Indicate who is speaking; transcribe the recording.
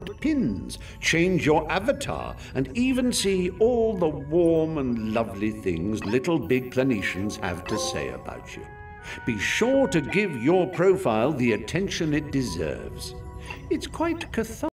Speaker 1: pins, change your avatar, and even see all the warm and lovely things little big Planetians have to say about you. Be sure to give your profile the attention it deserves. It's quite cathartic.